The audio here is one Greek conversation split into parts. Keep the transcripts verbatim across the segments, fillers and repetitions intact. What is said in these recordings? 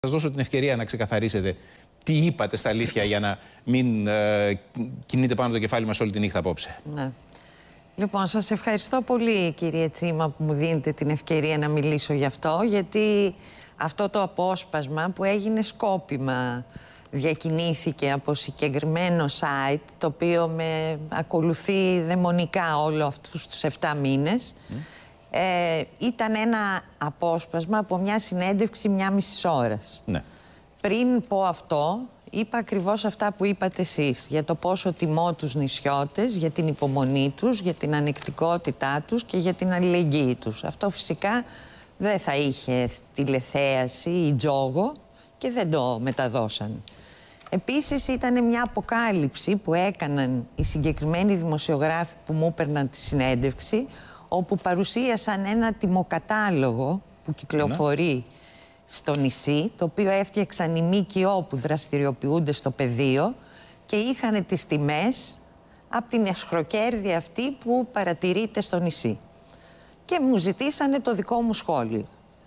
Σας δώσω την ευκαιρία να ξεκαθαρίσετε τι είπατε στα αλήθεια για να μην ε, κινείτε πάνω από το κεφάλι μας όλη τη νύχτα απόψε. Ναι. Λοιπόν, σας ευχαριστώ πολύ, κύριε Τσίμα, που μου δίνετε την ευκαιρία να μιλήσω γι' αυτό, γιατί αυτό το απόσπασμα που έγινε σκόπιμα διακινήθηκε από συγκεκριμένο site, το οποίο με ακολουθεί δαιμονικά όλο αυτούς τους εφτά μήνες, mm. ε, ήταν ένα απόσπασμα από μια συνέντευξη μια μισή ώρας. Ναι. Πριν πω αυτό, είπα ακριβώς αυτά που είπατε εσείς, για το πόσο τιμώ τους νησιώτες, για την υπομονή τους, για την ανεκτικότητά τους και για την αλληλεγγύη τους. Αυτό φυσικά δεν θα είχε τηλεθέαση ή τζόγο και δεν το μεταδώσαν. Επίσης ήταν μια αποκάλυψη που έκαναν οι συγκεκριμένοι δημοσιογράφοι που μου έπαιρναν τη συνέντευξη, όπου παρουσίασαν ένα τιμοκατάλογο που κυκλοφορεί στο νησί, το οποίο έφτιαξαν οι ΜΚΟ που δραστηριοποιούνται στο πεδίο και είχαν τις τιμές από την εσχροκέρδεια αυτή που παρατηρείται στο νησί. Και μου ζητήσανε το δικό μου σχόλιο.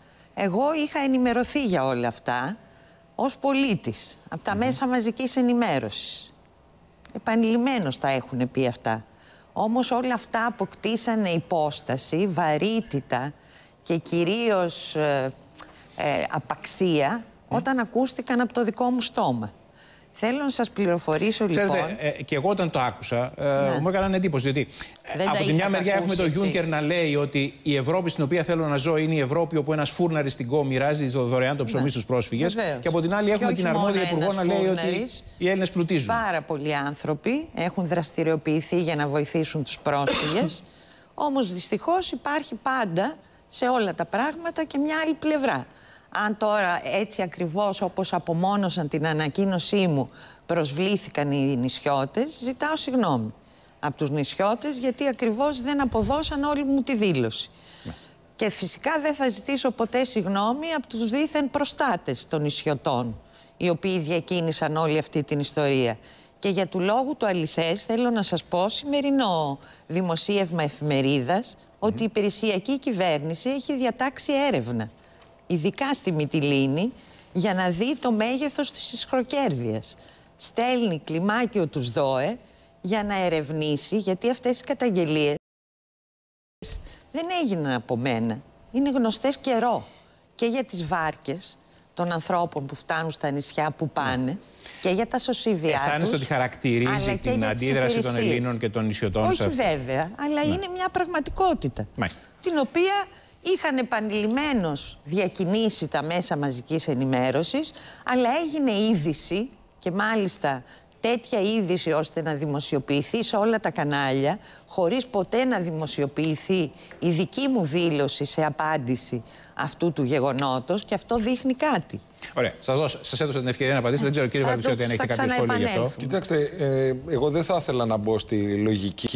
Εγώ είχα ενημερωθεί για όλα αυτά ως πολίτης από τα mm-hmm. μέσα μαζικής ενημέρωσης. Επανειλημμένως τα έχουν πει αυτά. Όμως όλα αυτά αποκτήσανε υπόσταση, βαρύτητα και κυρίως ε, ε, απαξία mm. όταν ακούστηκαν από το δικό μου στόμα. Θέλω να σας πληροφορήσω. Ξέρετε, λοιπόν... Ε, και εγώ όταν το άκουσα, ε, ναι. μου έκαναν εντύπωση. Διότι δεν από τη μια μεριά έχουμε τον Γιούνκερ να λέει ότι η Ευρώπη στην οποία θέλω να ζω είναι η Ευρώπη όπου ένας φούρναρης στην ΚΟ μοιράζει δωρεάν το ψωμί ναι. στους πρόσφυγες. Βεβαίως. Και από την άλλη έχουμε την αρμόδια υπουργό να λέει ότι οι Έλληνες πλουτίζουν. Πάρα πολλοί άνθρωποι έχουν δραστηριοποιηθεί για να βοηθήσουν τους πρόσφυγες. Όμως δυστυχώς υπάρχει πάντα σε όλα τα πράγματα και μια άλλη πλευρά. Αν τώρα έτσι ακριβώς όπως απομόνωσαν την ανακοίνωσή μου προσβλήθηκαν οι νησιώτες, ζητάω συγγνώμη από τους νησιώτες, γιατί ακριβώς δεν αποδώσαν όλη μου τη δήλωση. Ναι. Και φυσικά δεν θα ζητήσω ποτέ συγγνώμη από τους δήθεν προστάτες των νησιωτών, οι οποίοι διακίνησαν όλη αυτή την ιστορία. Και για του λόγου του αληθές θέλω να σας πω, σημερινό δημοσίευμα εφημερίδας, mm-hmm. ότι η υπηρεσιακή κυβέρνηση έχει διατάξει έρευνα, ειδικά στη Μυτιλήνη, για να δει το μέγεθος της ισχροκέρδειας. Στέλνει κλιμάκιο τους ΔΟΕ για να ερευνήσει, γιατί αυτές οι καταγγελίες δεν έγιναν από μένα. Είναι γνωστές καιρό και για τις βάρκες των ανθρώπων που φτάνουν στα νησιά που πάνε και για τα σωσίβια τους. Αισθάνεστε ότι χαρακτηρίζει την αντίδραση των Ελλήνων και των νησιωτών? Όχι βέβαια, αλλά ναι. είναι μια πραγματικότητα. Μάλιστα. Την οποία είχαν επανειλημμένως διακινήσει τα μέσα μαζικής ενημέρωσης, αλλά έγινε είδηση και μάλιστα τέτοια είδηση ώστε να δημοσιοποιηθεί σε όλα τα κανάλια, χωρίς ποτέ να δημοσιοποιηθεί η δική μου δήλωση σε απάντηση αυτού του γεγονότος, και αυτό δείχνει κάτι. Ωραία. Σας, δώσω, σας έδωσα την ευκαιρία να απαντήσετε. Δεν ξέρω, κύριε Βαρβιτσιώτη, αν έχετε κάποιο σχόλιο γι' αυτό. Κοιτάξτε, ε, εγώ δεν θα ήθελα να μπω στη λογική